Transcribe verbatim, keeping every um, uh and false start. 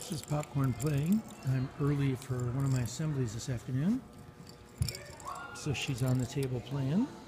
This is Popcorn playing. I'm early for one of my assemblies this afternoon. So she's on the table playing.